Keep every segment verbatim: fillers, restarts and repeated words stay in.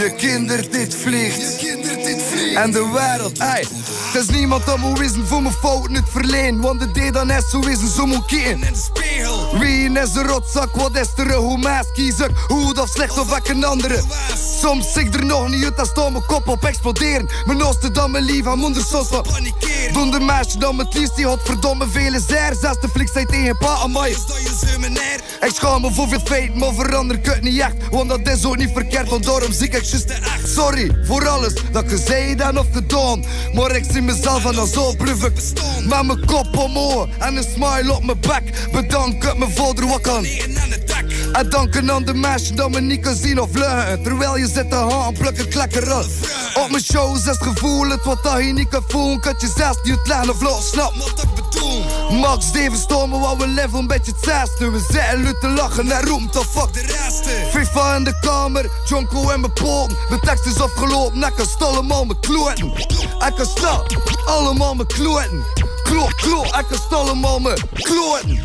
Je kindert dit vliegt. En de wereld, ey. Het is niemand dat moet wissen voor mijn fouten het verleen. Want de deed dan net zo wissen, zo moet kiezen. Wie is de rotzak, wat is er? Hoe meis kies ik? Goed of slecht of ik een andere? Soms zie ik er nog niet uit, dan staat mijn kop op exploderen. Mijn oosten dan mijn lief, aan moeder soms wat doen de meisje dan met liefst, die had verdomme vele zeer. Zes de flik zei tegen pa, amai. Ik schaam me voor veel feiten, maar verander ik het niet echt. Want dat is ook niet verkeerd, want daarom zie ik just echt. Sorry voor alles dat ik zei dan of gedaan. Maar ik zie mezelf en dan zo bluff ik. Met mijn kop omhoog en een smile op mijn bek. Bedank het mijn vader wat kan. En danken aan de meisje dat me niet kan zien of luchten. Terwijl je zit te haan, pluk het lekker af. Op mijn show is het gevoel, het wat dat je niet kan voelen. Kan je zelfs niet het lijn of los, snap wat ik bedoel. Max Steven stormen, wat we leven een beetje het zesde. We zitten lu te lachen en roemt of fuck de rest. FIFA in de kamer, Jonko en mijn poten. Mijn tekst is afgelopen, ik kan stal allemaal mijn kloten. Ik kan stal allemaal mijn kloten. Kloot, kloot, ik kan stal allemaal mijn kloten.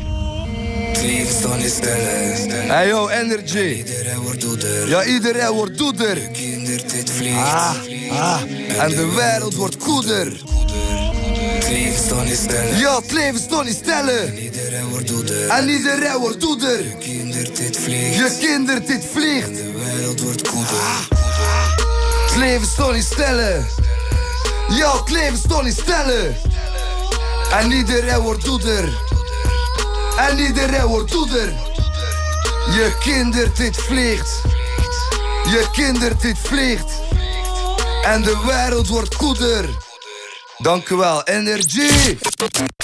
Hey yo, energy. Ja, iedereen wordt doeder. Ah, ah. En de wereld wordt goeder. Ja, het leven stond niet stellen. En iedereen wordt doeder. Je kindert dit vliegt. De wereld wordt goeder. Het leven stond niet stellen. Ja, het leven stond niet stellen. En iedereen wordt doeder. En iedereen wordt doeder. Je kindert dit vliegt. Je kindert dit vliegt. En de wereld wordt goeder. Dank u wel, energy.